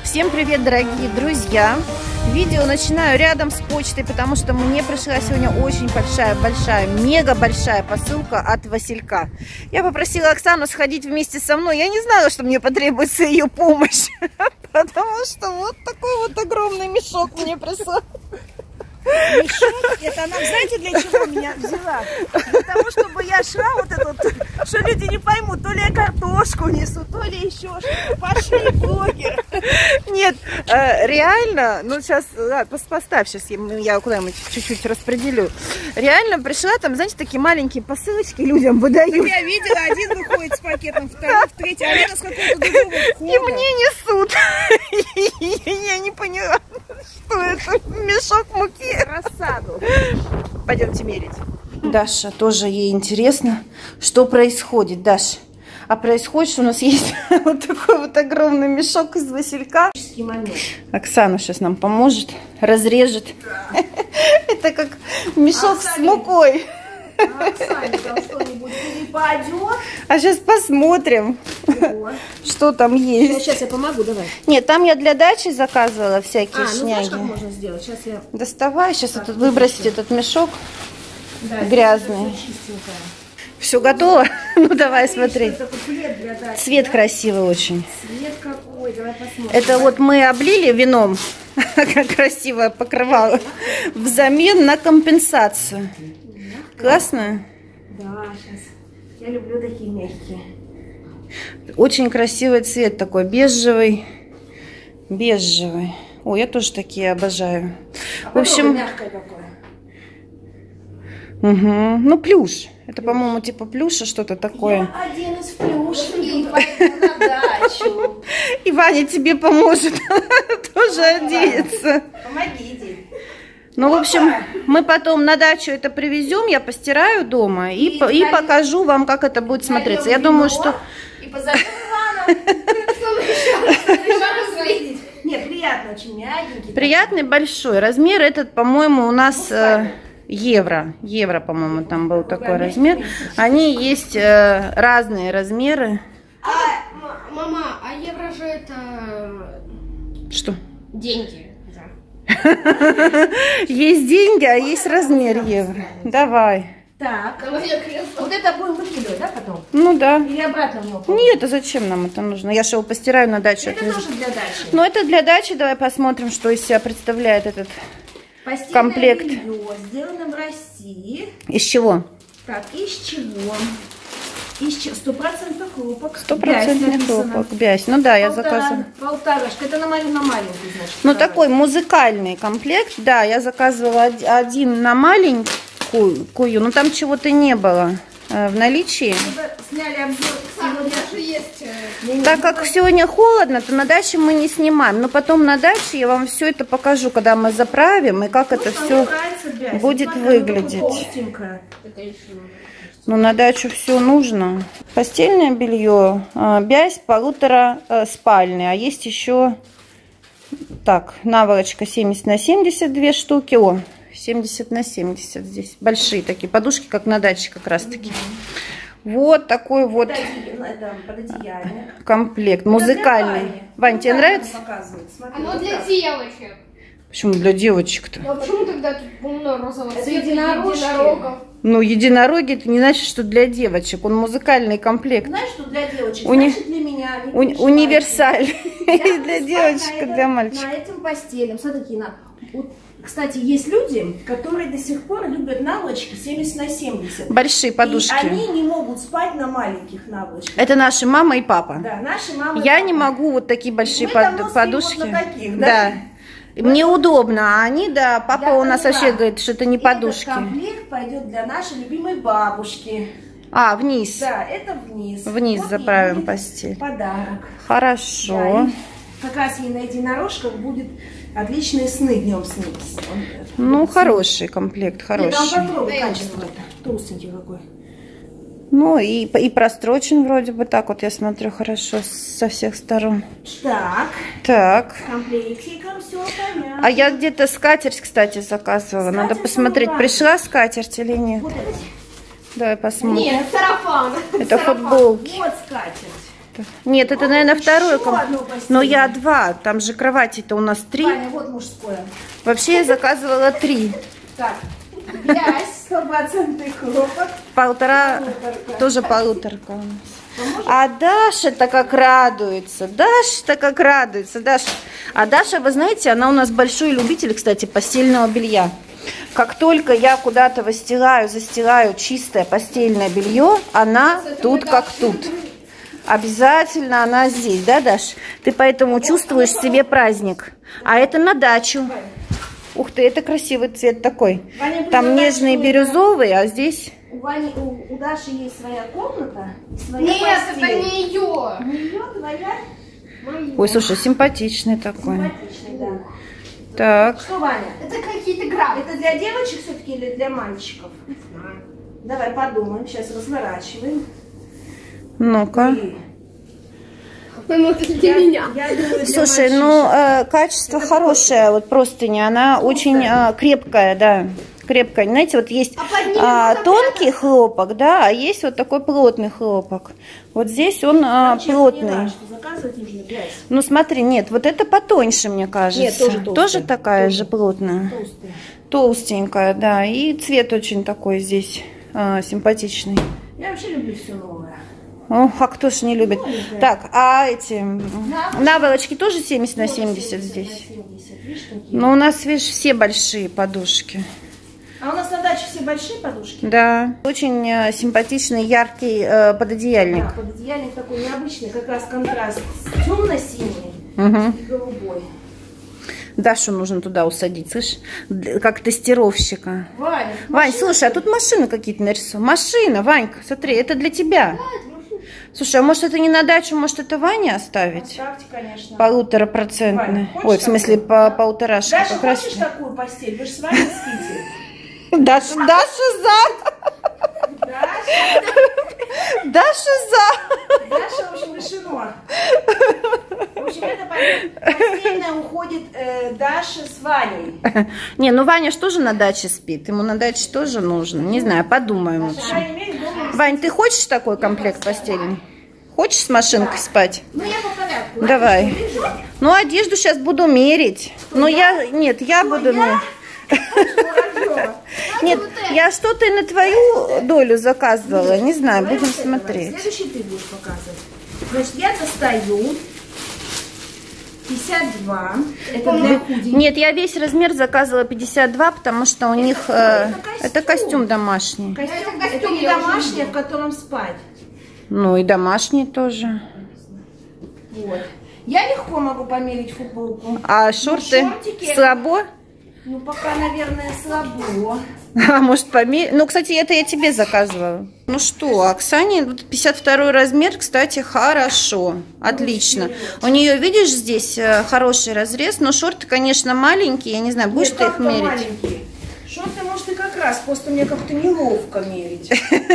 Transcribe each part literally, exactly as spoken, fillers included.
Всем привет, дорогие друзья! Видео начинаю рядом с почтой, потому что мне пришла сегодня очень большая-большая, мега большая посылка от Василька. Я попросила Оксану сходить вместе со мной. Я не знала, что мне потребуется ее помощь, потому что вот такой вот огромный мешок мне прислал. Мешок, это она, знаете, для чего меня взяла? Для того, чтобы я шла вот это вот, что люди не поймут, то ли я картошку несу, то ли еще что-то. Пошли, блогер. Нет, э, реально, ну сейчас, ладно, поставь, сейчас я, я куда-нибудь чуть-чуть распределю. Реально пришла, там, знаете, такие маленькие посылочки людям выдают. Я видела, один выходит с пакетом, второй, третий, а рядом с какой-то другого входа. И мне несут. Я не поняла, что это мешок муки. Рассаду. Пойдемте мерить. Даша, тоже ей интересно, что происходит, Даша. А происходит, что у нас есть вот такой вот огромный мешок из Василька. Оксана сейчас нам поможет, разрежет. Это как мешок с мукой. А Оксане там что-нибудь перепадет. А сейчас посмотрим, что там есть. Сейчас я помогу, давай. Нет, там я для дачи заказывала всякие а, шняги. Ну, знаешь, как можно сделать? Сейчас я... Доставай, сейчас вот выбросить этот мешок, да, грязный. Все готово? Ну давай смотри. Цвет красивый очень. Цвет какой, давай посмотрим. Это вот мы облили вином, как красивое покрывало, взамен на компенсацию. Классно? Да, сейчас. Я люблю такие мягкие. Очень красивый цвет такой, бежевый. Бежевый. Ой, я тоже такие обожаю. А в общем, мягкое какое. Угу. Ну, плюш. Это, по-моему, типа плюша, что-то такое. Я один из плюшек и пойду на дачу. И Ваня тебе поможет тоже одеться. Помоги, иди. Ну, в общем, мы потом на дачу это привезем, я постираю дома и, и, и покажу вам, как это будет смотреться. Я думаю, что... И позовем Ивана. Нет, приятно, очень мягенький. Приятный, большой. Размер этот, по-моему, у нас э, евро. Евро, по-моему, там был такой размер. Они есть э, разные размеры. А, мама, а евро же это... Что? Деньги. Есть деньги, а есть размер евро. Давай. Так, вот это будем выкидывать, да, потом? Ну да. Или обратно в него? Нет, а зачем нам это нужно? Я же его постираю на дачу. Это тоже для дачи. Ну это для дачи. Давай посмотрим, что из себя представляет этот постельное комплект. Белье, сделано в России. Из чего? Так, из чего? Из стопроцентных хлопок. Стопроцентный хлопок. Бязь. Ну да, я заказывала. Полторашка. Это на, на маленькую, значит. Ну такой музыкальный комплект. Да, я заказывала один на маленькую, но там чего-то не было в наличии. Сняли обзор. Даже есть. Так как сегодня холодно, то на даче мы не снимаем. Но потом на даче я вам все это покажу, когда мы заправим, и как это все будет выглядеть. Ну, на дачу все нужно. Постельное белье, бязь полутора спальный. А есть еще, так, наволочка семьдесят на семьдесят, две штуки. О, семьдесят на семьдесят здесь. Большие такие подушки, как на даче как раз таки. Вот такой вот комплект, музыкальный. Вань, тебе нравится? Оно для девочек. Почему для девочек-то? А почему тогда тут полно розового цвета единорогов? Ну, единороги, это не значит, что для девочек. Он музыкальный комплект. Знаешь, что для девочек? Уни... Значит, для меня. Уни... Универсальный. И для девочек, и для мальчиков. На этим постелям. Смотри, на... Кстати, есть люди, которые до сих пор любят наволочки семьдесят на семьдесят. Большие подушки. И они не могут спать на маленьких наволочках. Это наши мама и папа. Да, наши мама и Я папа. не могу вот такие большие Мы под... подушки. Вот на таких, да? Да. Мне удобно, а они, да, папа Я у нас поняла. вообще говорит, что это не И подушки. этот комплект пойдет для нашей любимой бабушки. А, вниз. Да, это вниз. Вниз вот заправим постель. Подарок. Хорошо. Да, как раз ей на единорожках будет отличные сны днем сниться. Ну, хороший комплект, хороший. Нет, там попробуй качество это. Толстенький какой. Ну, и, и прострочен вроде бы так вот, я смотрю, хорошо со всех сторон. Так. Так. Комплектиком все понятно. А я где-то скатерть, кстати, заказывала. Надо посмотреть, пришла скатерть или нет. Давай посмотрим. Нет, сарафан. Это футболки. Вот скатерть. комната. Нет, это, наверное, второе комната. Но я два. Там же кровати-то у нас три. Ваня, вот мужское. Вообще я заказывала три. Так, грязь, стопроцентный хлопок. Полтора, тоже полуторка у нас. А Даша-то как радуется. Даша-то как радуется. Даша. А Даша, вы знаете, она у нас большой любитель, кстати, постельного белья. Как только я куда-то выстилаю, застилаю чистое постельное белье, она тут как тут. Обязательно она здесь, да, Даш? Ты поэтому чувствуешь в себе праздник. А это на дачу. Ух ты, это красивый цвет такой. Там нежный бирюзовый, а здесь... У, Вани, у, у Даши есть своя комната, своя Нет, постель. это не ее. Не ее, твоя? Моя. Ой, слушай, симпатичный такой. Симпатичный, да. Так. Что, Ваня? Это какие-то граммы. Это для девочек все-таки или для мальчиков? Не знаю. Давай подумаем, сейчас разворачиваем. Ну-ка. И Ну, это для я, меня. я думаю, для Слушай, мальчишек. ну, э, качество Это хорошее, вот простыня, она очень э, крепкая, да, крепкая. Знаете, вот есть А под ней а, можно тонкий хлопок, да, а есть вот такой плотный хлопок. Вот здесь он а, Короче, я поняла, плотный. что заказывать нужно грязь. Ну, смотри, нет, вот это потоньше, мне кажется. Нет, тоже толстая. такая Тоже. же плотная. Толстые. Толстенькая, да, и цвет очень такой здесь а, симпатичный. Я вообще люблю все новое. Ох, а кто ж не любит. Новенькое. Так, а эти наволочки тоже семьдесят на семьдесят здесь? Но у нас, видишь, все большие подушки. А у нас на даче все большие подушки? Да. Очень э, симпатичный, яркий э, пододеяльник. Да, пододеяльник такой необычный, как раз контраст темно-синий Угу. и голубой. Дашу нужно туда усадить, слышишь? Д- Как тестировщика. Ваня, Вань, слушай, а тут машины какие-то нарисованы. Машина, Ванька, смотри, это для тебя. Слушай, а может это не на дачу, может это Ване оставить? ставьте, конечно. Полуторапроцентный. Вань, хочешь Ой, в смысле, по полторашке. Даша, как раз. хочешь такую постель? Вы же с вами спите. Даша, Даша за! Даша, Даша за! Даша, в общем, решено. В общем, это постельная уходит э, Даша с Ваней. Не, ну Ваня ж тоже на даче спит. Ему на даче тоже нужно. Не знаю, подумаем. В По общем. крайней мере, дома. Вань, ты хочешь такой комплект постельный? Хочешь с машинкой спать? Ну, я по порядку. Давай. Ну, одежду сейчас буду мерить. Ну, я... Нет, я буду мерить. Нет, я что-то и на твою долю заказывала. Не знаю, будем смотреть. Следующий ты будешь показывать. Значит, я достаю пятьдесят два. Это для худеньких. Нет, я весь размер заказывала пятьдесят два, потому что у них... э, Это костюм домашний. Костюм, Это это костюм не я уже домашний, в котором спать. Ну, и домашний тоже. Вот. Я легко могу померить футболку. А шорты шортики- слабо? Ну, пока, наверное, слабо. А может померить? Ну, кстати, это я тебе заказывала. Ну что, Оксане пятьдесят второй размер, кстати, хорошо. Отлично. У нее, видишь, здесь э, хороший разрез, но шорты, конечно, маленькие. Я не знаю, будешь Нет, ты их как-то мерить? маленькие. Шорты, может, и как раз. Просто мне как-то неловко мерить.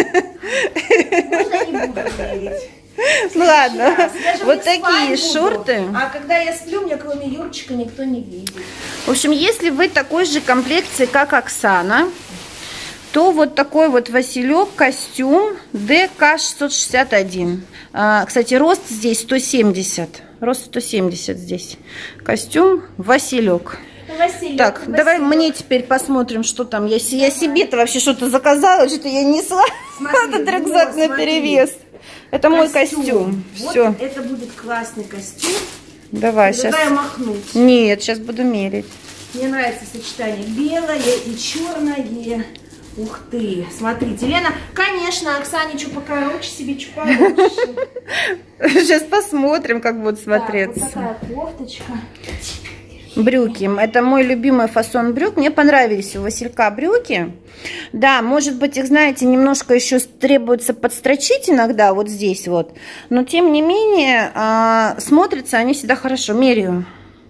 Можно не буду мерить. Ну ладно, Сейчас. Я же вот в них такие спать буду. шорты. А когда я сплю, мне кроме Юрчика никто не видит. В общем, если вы такой же комплекции, как Оксана, то вот такой вот Василек костюм дэ ка шестьсот шестьдесят один. А, кстати, рост здесь сто семьдесят. Рост сто семьдесят здесь. Костюм Василек. Василек, Так, Василек. давай мне теперь посмотрим, что там. Я, я себе-то вообще что-то заказала, что-то я несла. Смотри, Этот рюкзак вот, на смотри. перевес. Это мой костюм. Вот Все. это будет классный костюм. Давай, сейчас. Давай махнуть. Нет, сейчас буду мерить. Мне нравится сочетание белое и черное. Ух ты, смотрите, Лена, конечно, Оксане что покороче, себе что получше. Сейчас посмотрим, как будет смотреться. Так, вот такая кофточка. Брюки. Это мой любимый фасон брюк. Мне понравились у Василька брюки. Да, может быть, их, знаете, немножко еще требуется подстрочить иногда, вот здесь вот. Но, тем не менее, а, смотрятся они всегда хорошо. Меряю.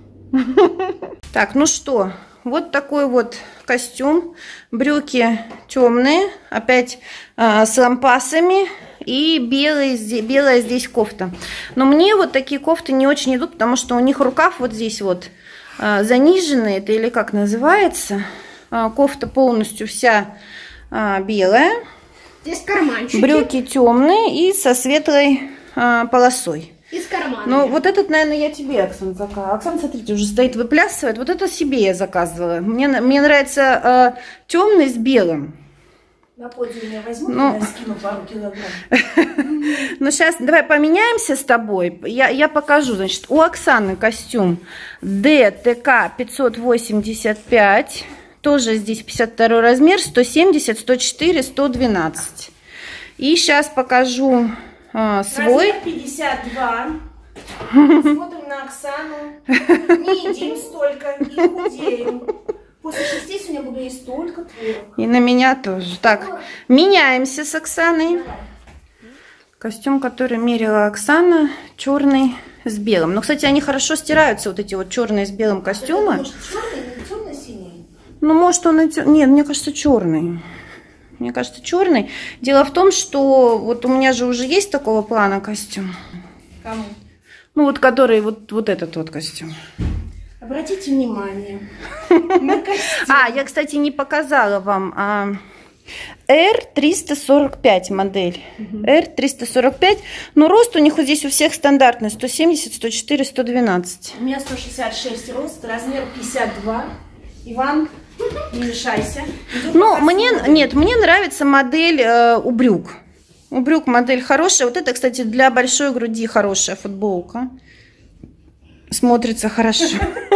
Так, ну что, вот такой вот костюм. Брюки темные, опять а, с лампасами. И белый, белая здесь кофта. Но мне вот такие кофты не очень идут, потому что у них рукав вот здесь вот заниженный, это или как называется. Кофта полностью вся белая. Здесь карманчики. Брюки темные и со светлой а, полосой. Из кармана. Ну, вот этот, наверное, я тебе, Оксан, заказывала. Оксан, смотрите, уже стоит, выплясывает. Вот это себе я заказывала. Мне, мне нравится э, темный с белым. На подиуме возьму, ну, я скину пару килограмм. Ну, сейчас давай поменяемся с тобой. Я, я покажу. Значит, у Оксаны костюм дэ тэ ка пятьсот восемьдесят пять. Тоже здесь пятьдесят второй размер. сто семьдесят, сто четыре, сто двенадцать. И сейчас покажу э, свой. Размер пятьдесят два. Смотрим на Оксану. Не едим столько, не худеем. После шести сегодня буду есть только творог. И на меня тоже. Так, меняемся с Оксаной. Костюм, который мерила Оксана, черный с белым. Но, кстати, они хорошо стираются, вот эти вот черные с белым костюмы. Может, черный, темно-синий? Ну, может, он... Нет, мне кажется, черный. Мне кажется, черный. Дело в том, что вот у меня же уже есть такого плана костюм. Кому? Ну, вот который, вот, вот этот вот костюм. Обратите внимание на костюм. А, я, кстати, не показала вам. А, эр триста сорок пять модель. эр триста сорок пять. Но рост у них вот здесь у всех стандартный. сто семьдесят, сто четыре, сто двенадцать. У меня сто шестьдесят шесть рост, размер пятьдесят два. Иван, не мешайся. Идем Ну, пока мне, смотрим. нет, мне нравится модель э, у брюк. У брюк модель хорошая. Вот это, кстати, для большой груди хорошая футболка. Смотрится хорошо.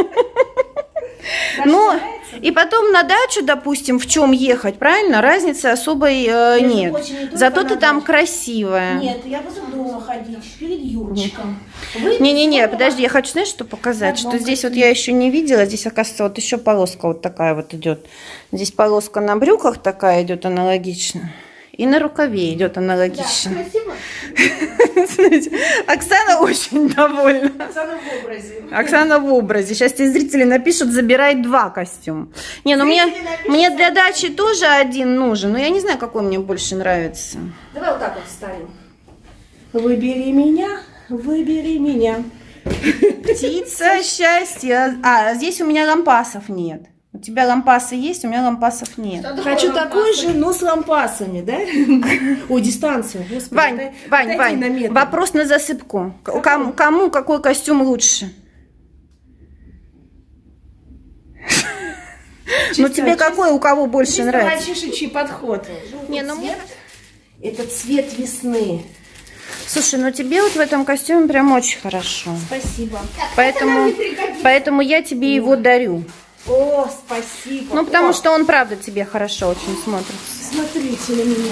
Ну, и потом на дачу, допустим, в чем ехать, правильно? Разницы особой э, Между нет. прочим, не только Зато на ты там дачу. красивая. Нет, я буду дома ходить перед Юрчиком. Вы Не-не-не, дома. подожди, я хочу, знаешь, что показать? Так, Что вам здесь вот какие? я еще не видела. Здесь, оказывается, вот еще полоска вот такая вот идет. Здесь полоска на брюках такая идет аналогично. И на рукаве идет аналогично. Спасибо. Смотрите, Оксана очень довольна. Оксана в образе. Оксана в образе. Сейчас тебе зрители напишут, забирай два костюма. Не, ну мне, Зрители напишут, мне для дачи тоже один нужен, но я не знаю, какой мне больше нравится. Давай вот так вот встанем. Выбери меня, выбери меня. Птица счастья. А, здесь у меня лампасов нет. У тебя лампасы есть, у меня лампасов нет. Хочу такой же, но с лампасами, да? О, дистанцию. Господи, Вань, дай- Вань, дайте на Вань, метр. вопрос на засыпку. К- Кому, кому какой костюм лучше? Ну тебе чисто- какой, у кого больше Чисто нравится? мальчишечий подход. Не, ну мне- Это цвет весны. Слушай, ну тебе вот в этом костюме прям очень хорошо. Спасибо. Поэтому, поэтому я тебе его дарю. О, спасибо. Ну, потому О, что он, правда, тебе хорошо очень смотрится. смотрите на меня.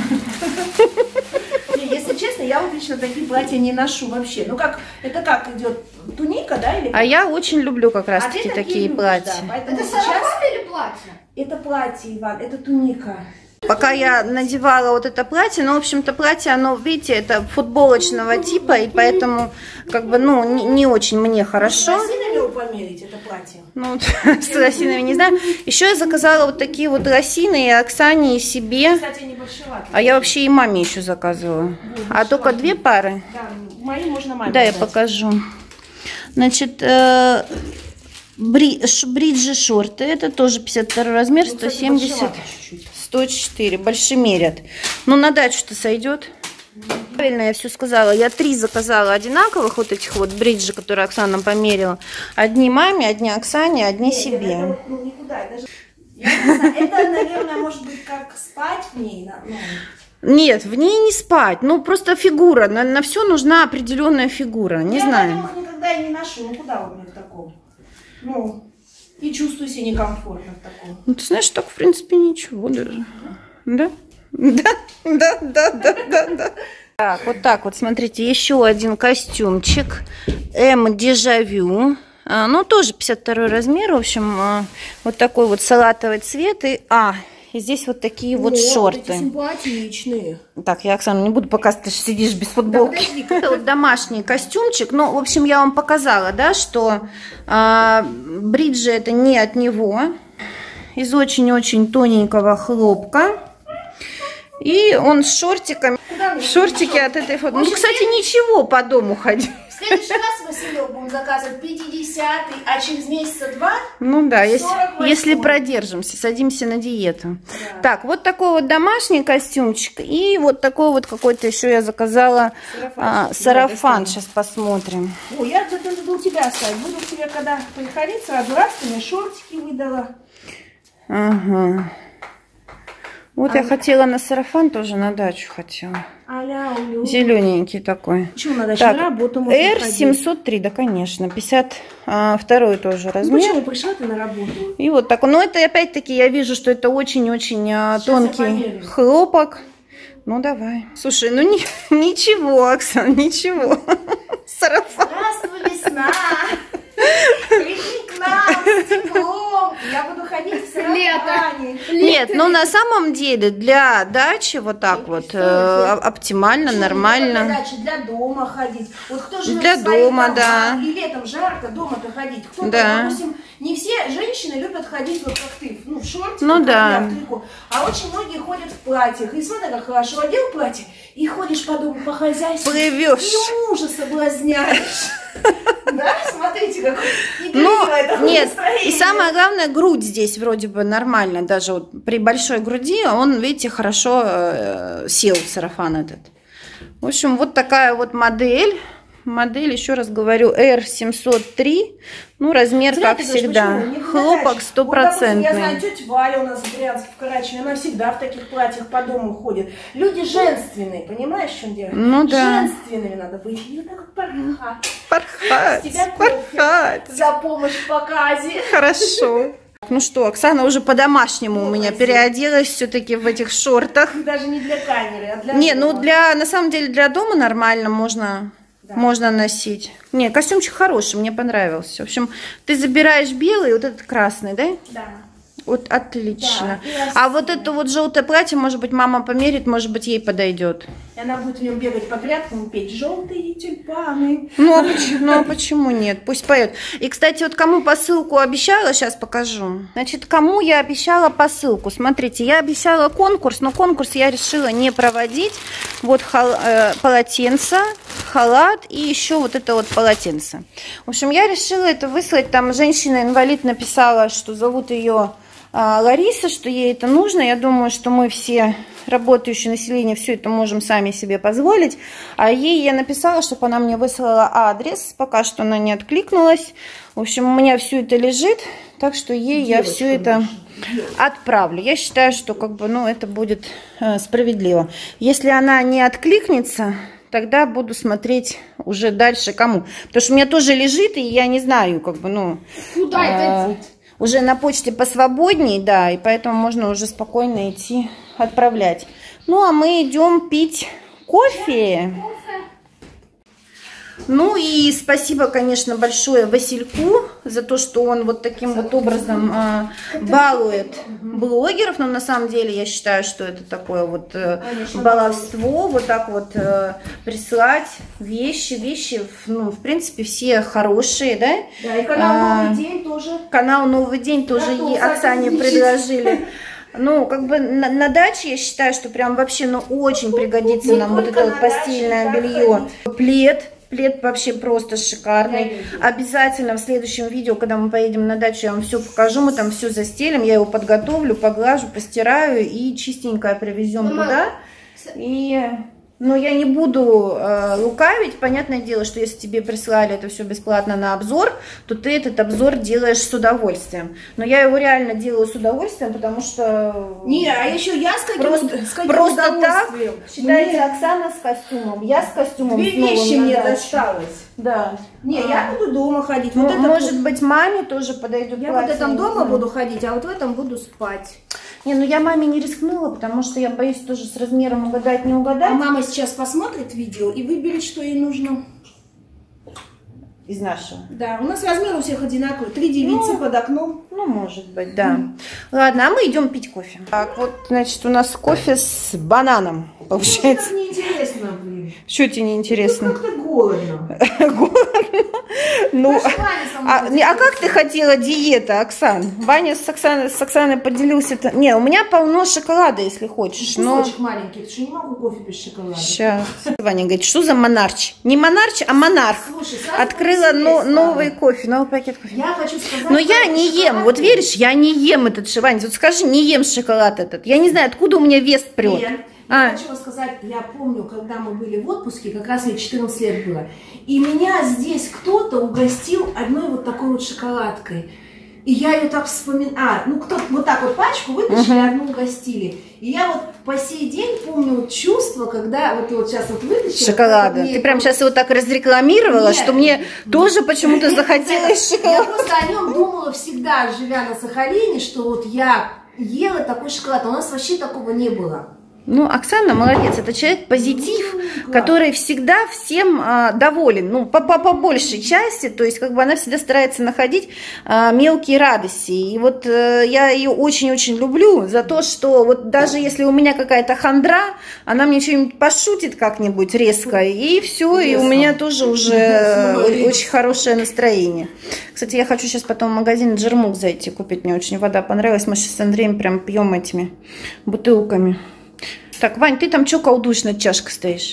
Не, если честно, я вот лично такие платья не ношу вообще. Ну как, это как идет? Туника, да? Или... А я очень люблю как А раз-таки ты такие любишь, платья. да, поэтому Это сейчас сарафан или платье? это платье, Иван, это туника. Пока я надевала вот это платье, ну, в общем-то, платье, оно, видите, это футболочного типа, и поэтому, как бы, ну, не, не очень мне хорошо. Лосинами его померить, это платье? Ну, с лосинами не знаю. Еще я заказала вот такие вот лосины и Оксане, и себе. Кстати, они большеватые. А я вообще и маме еще заказывала. А только две пары? Да, мои можно маме Да, я дать. покажу. Значит, э, бри, ш- бриджи шорты. Это тоже пятьдесят второй размер, Ну, сто кстати, семьдесят, большевато чуть-чуть. сто четыре. Больше мерят. Ну, на дачу-то сойдет. Правильно я все сказала. Я три заказала одинаковых вот этих вот бриджи, которые Оксана померила. Одни маме, одни Оксане, одни Нет, себе. Это, вот, ну, никуда. Это, же- я не знаю, это, наверное, может быть, как спать в ней. на- ну. Нет, в ней не спать. Ну, просто фигура. На, на все нужна определенная фигура. Не я знаю. поэтому их никогда и не ношу. Ну, куда у меня в таком? Ну, и чувствую себя некомфортно в таком. Ну, ты знаешь, так, в принципе, ничего даже. Да? Да, да, да, да, да, да. Так, вот так вот, смотрите, еще один костюмчик. М Дежавю. А, ну, тоже пятьдесят второй размер, в общем, а, вот такой вот салатовый цвет. И, а, и здесь вот такие вот О, эти шорты. симпатичные. Так, я, Оксана, не буду показывать, ты же сидишь без футболки. Да, Это вот домашний костюмчик. Ну, в общем, я вам показала, да, что а, бриджи это не от него. Из очень-очень тоненького хлопка. И он с шортиками. Куда мне Шортики пошел? от этой фото. Ну, Очень кстати, ничего по дому ходить. В следующий раз, Василек, будем заказывать пятидесятый, а через месяца два... Ну да, если, если продержимся, садимся на диету. Да. Так, вот такой вот домашний костюмчик. И вот такой вот какой-то еще я заказала сарафан. А, сарафан. Сейчас посмотрим. О, я где-то у тебя оставить. Буду к тебе, когда приходить, сразу раз ты мне шортики выдала. Ага. Вот а я хотела на сарафан, тоже на дачу хотела. Зелененький такой. Почему на дачу? Так, на работу можно эр семьсот три, да, конечно. пятьдесят второй тоже размер. Ну, почему пришла ты на работу? И вот так. Но это опять-таки я вижу, что это очень-очень тонкий хлопок. Ну, давай. Слушай, ну ни, ничего, Оксан, ничего. Сарафан. Здравствуй, весна. Приди к нам с теплом. Я буду ходить в сарафане. Нет, ну на самом деле для дачи вот так вот э, оптимально, почему нормально. Для дачи, для дома ходить. Вот кто живет для дома, домах, да. И летом жарко дома-то ходить. Кто-то, да. допустим, не все женщины любят ходить вот как ты, ну в шортиках, ну, да. в трико. А очень многие ходят в платьях. И смотри, как хорошо одел платье, и ходишь по дому, по хозяйству. Плывешь. И мужа соблазняешь. Да, смотрите, какое ну, нет, и самое главное, грудь здесь вроде бы нормально, даже вот при большой груди он, видите, хорошо э, сел сарафан этот. В общем, вот такая вот модель. Модель, еще раз говорю, эр семьсот три. Ну, размер, зря как всегда. Хлопок стопроцентный. Вот, я знаю, тетя Валя у нас в Брянске, в Карачеве, она всегда в таких платьях по дому ходит. Люди женственные, понимаешь, в чем дело? Ну да. Женственными надо быть. И вот так вот порхать. Порхать. С тебя порхать. За помощь в показе. Хорошо. Ну что, Оксана уже по-домашнему у меня переоделась все-таки в этих шортах. Даже не для камеры, а для Не, дома. ну для, на самом деле для дома нормально можно... Да. Можно носить. Не, костюмчик хороший, мне понравился. В общем, ты забираешь белый, вот этот красный, да? Да. Вот отлично. Да, а вот это вот желтое платье, может быть, мама померит, может быть, ей подойдет. И она будет в нем бегать по грядкам и петь «Желтые тюльпаны». Ну а, почему, ну, а почему нет? Пусть поет. И, кстати, вот кому посылку обещала, сейчас покажу. Значит, кому я обещала посылку? Смотрите, я обещала конкурс, но конкурс я решила не проводить. Вот хал, э, полотенце, халат и еще вот это вот полотенце. В общем, я решила это выслать. Там женщина-инвалид написала, что зовут ее Лариса, что ей это нужно. Я думаю, что мы все, работающее население, все это можем сами себе позволить. А ей я написала, чтобы она мне выслала адрес. Пока что она не откликнулась. В общем, у меня все это лежит, так что ей Девочка, я все это отправлю. Я считаю, что как бы, ну, это будет э, справедливо. Если она не откликнется, тогда буду смотреть уже дальше кому. Потому что у меня тоже лежит, и я не знаю, как бы, ну... Куда э, это деть? Уже на почте посвободней, да, и поэтому можно уже спокойно идти отправлять. Ну, а мы идем пить кофе. Ну и спасибо, конечно, большое Васильку за то, что он вот таким вот образом э, балует блогеров. Но на самом деле я считаю, что это такое вот э, баловство. Вот так вот э, присылать вещи. Вещи, ну, в принципе, все хорошие, да? Да, и канал «Новый день» тоже. Канал «Новый день» тоже ей Оксане предложили. Ну, как бы на, на даче я считаю, что прям вообще, ну, очень пригодится нам вот это вот постельное белье. Плед. Плед вообще просто шикарный. Обязательно в следующем видео, когда мы поедем на дачу, я вам все покажу. Мы там все застелим, я его подготовлю, поглажу, постираю и чистенькое привезем Мама. туда. И... Но я не буду э, лукавить. Понятное дело, что если тебе прислали это все бесплатно на обзор, то ты этот обзор делаешь с удовольствием. Но я его реально делаю с удовольствием, потому что... Не, а еще я с каким, просто, с каким просто так, считайте, мне... Оксана с костюмом, я с костюмом. Две вещи мне досталось. Да. Не, а. я буду дома ходить. Ну, вот это может вот... быть, маме тоже подойдет. Я вот в этом дома буду ходить, а вот в этом буду спать. Не, ну я маме не рискнула, потому что я боюсь тоже с размером угадать, не угадать. А мама сейчас посмотрит видео и выберет, что ей нужно. Из нашего? Да, у нас размер у всех одинаковый. Три девицы ну, под окном. Ну, может быть, да. Mm. Ладно, а мы идем пить кофе. Так, вот, значит, у нас кофе с бананом. получается. Ну, неинтересно, блин. Что тебе неинтересно? Как-то голодно. Голодно? Ну, а, а как ты хотела диета, Оксан? Ваня с Оксаной, с Оксаной поделился. -то... Не, у меня полно шоколада, если хочешь. Кусочек но... маленький, потому что не могу кофе без шоколада. Сейчас. Ваня говорит, что за монарч? Не монарч, а монарх. Слушай, открыла но, новый кофе, новый пакет кофе. Я хочу сказать, но я не ем, вот веришь, я не ем этот шоколад. Вот скажи, не ем шоколад этот. Я не знаю, откуда у меня вес прет. Я а. хочу сказать, я помню, когда мы были в отпуске, как раз мне четырнадцать лет было, и меня здесь кто-то угостил одной вот такой вот шоколадкой. И я ее так вспоминаю. А, ну кто-то вот так вот пачку вытащили, uh-huh. одну угостили. И я вот по сей день помню вот чувство, когда вот, вот сейчас вот вытащила. Шоколада. Ты прям сейчас его так разрекламировала, нет, что мне нет, тоже почему-то захотелось шоколад. Я просто о нем думала всегда, живя на Сахалине, что вот я ела такой шоколад. У нас вообще такого не было. Ну, Оксана молодец, это человек позитив, ну, который всегда всем а, доволен, ну, по, по, по большей части, то есть, как бы она всегда старается находить а, мелкие радости, и вот а, я ее очень-очень люблю за то, что вот даже если у меня какая-то хандра, она мне что-нибудь пошутит как-нибудь резко, и все, и у меня тоже уже очень хорошее настроение. Кстати, я хочу сейчас потом в магазин Джермук зайти купить, мне очень вода понравилась, мы сейчас с Андреем прям пьем этими бутылками. Так, Вань, ты там что колдуешь, над чашкой стоишь?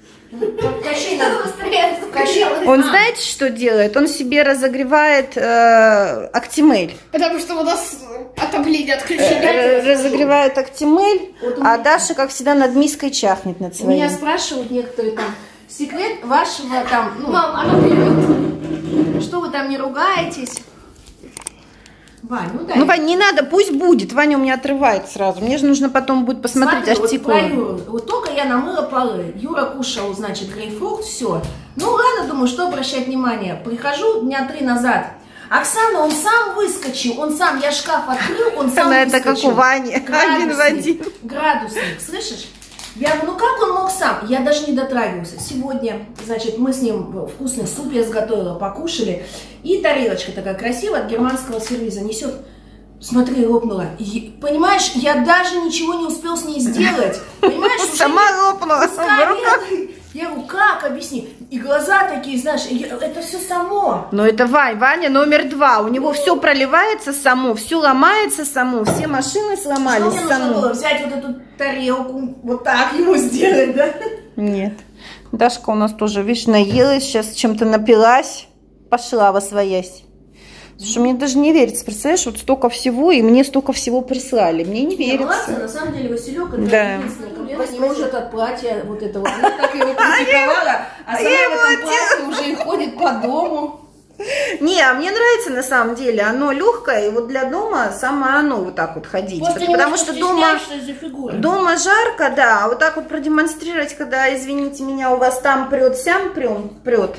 Он знаете, что делает? Он себе разогревает э, Актимель. Потому что у нас отопление отключили. Э, разогревает Актимель, вот а меня... Даша, как всегда, над миской чахнет над своим. Меня спрашивают некоторые там, секрет вашего там... Ну, мам, она берет. Что вы там не ругаетесь? Вань, ну, дай. Ну, Вань, не надо, пусть будет. Ваня у меня отрывает сразу. Мне же нужно потом будет посмотреть артикул. Вот, вот только я намыла полы. Юра кушал, значит, грейпфрут, все. Ну, ладно, думаю, что обращать внимание. Прихожу дня три назад. Оксана, он сам выскочил, он сам, я шкаф открыл, он сам это выскочил. Это как у Вани, один в один. Градусник, слышишь? Я говорю, ну как он мог сам? Я даже не дотрагивался. Сегодня, значит, мы с ним вкусный суп я сготовила, покушали. И тарелочка такая красивая от германского сервиза несет. Смотри, лопнула. И, понимаешь, я даже ничего не успел с ней сделать. Понимаешь, сама лопнула. Я говорю, как, объясни? И глаза такие, знаешь, это все само. Но это Вань, Ваня номер два. У него все проливается само, все ломается само, все машины сломались само. Что мне нужно было взять вот эту тарелку, вот так ему сделать, да? Нет. Дашка у нас тоже, видишь, наелась, сейчас чем-то напилась, пошла восвоясь. Слушай, мне даже не верится, представляешь, вот столько всего, и мне столько всего прислали. Мне не верится. Молодцы, на самом деле, Василек, это да. единственное, комплимент не может от платья вот этого. Она так его критиковала, а сама в этом платье уже и ходит по дому. Не, а мне нравится на самом деле, оно легкое, и вот для дома самое оно вот так вот ходить. Просто потому что дома, дома жарко, да, а вот так вот продемонстрировать, когда, извините меня, у вас там прет, сям прет,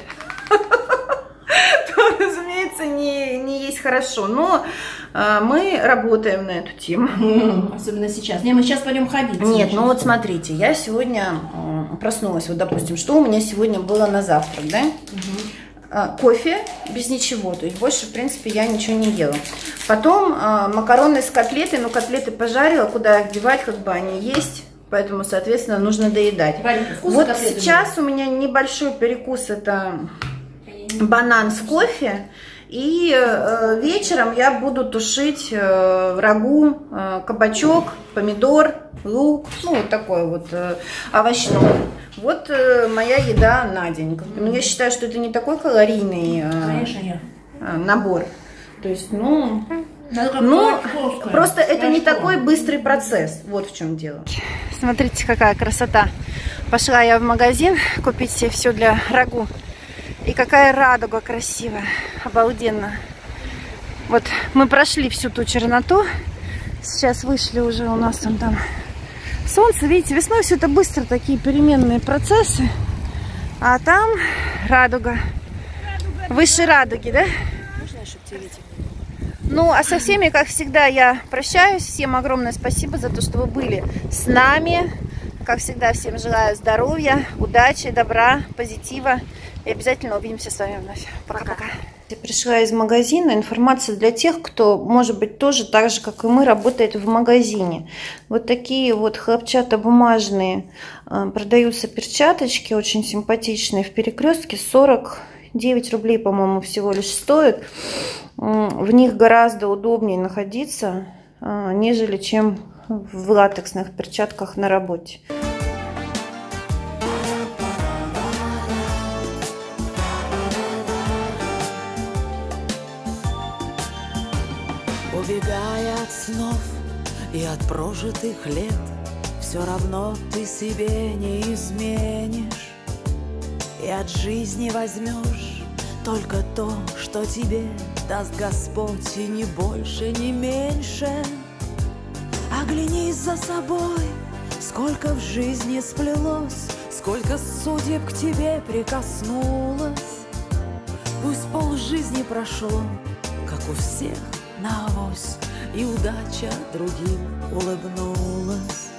то, разумеется, не, не есть хорошо. Но а, мы работаем на эту тему. Особенно сейчас. Не, мы сейчас пойдем ходить. Нет, ну вот смотрите, я сегодня э, проснулась, вот допустим, что у меня сегодня было на завтрак, да? Угу. Э, кофе без ничего, то есть больше, в принципе, я ничего не ела. Потом э, макароны с котлетой, ну котлеты пожарила, куда их девать, как бы они есть. Поэтому, соответственно, нужно доедать. Вот сейчас у меня небольшой перекус, это банан с кофе, и э, вечером я буду тушить э, рагу, э, кабачок, помидор, лук, ну вот такой вот э, овощной. Вот э, моя еда на день. Но я считаю, что это не такой калорийный э, э, набор. То есть, ну, ну просто это не такой быстрый процесс. Вот в чем дело. Смотрите, какая красота. Пошла я в магазин купить себе все для рагу. И какая радуга красивая, обалденно. Вот мы прошли всю ту черноту, сейчас вышли уже, у нас там, там солнце, видите, весной все это быстро, такие переменные процессы, а там радуга, радуга. Выше радуги, да? Можно, чтобы тебе видеть? Ну, а со всеми, как всегда, я прощаюсь, всем огромное спасибо за то, что вы были с нами. Как всегда, всем желаю здоровья, удачи, добра, позитива. И обязательно увидимся с вами вновь. Пока-пока. Я пришла из магазина. Информация для тех, кто, может быть, тоже так же, как и мы, работает в магазине. Вот такие вот хлопчатобумажные продаются перчаточки, очень симпатичные, в Перекрестке. сорок девять рублей, по-моему, всего лишь стоят. В них гораздо удобнее находиться, нежели чем в латексных перчатках на работе. Убегая от снов и от прожитых лет, все равно ты себе не изменишь. И от жизни возьмешь только то, что тебе даст Господь, и ни больше, ни меньше. Оглянись за собой, сколько в жизни сплелось, сколько судеб к тебе прикоснулось. Пусть полжизни прошло, как у всех, на авось, и удача другим улыбнулась.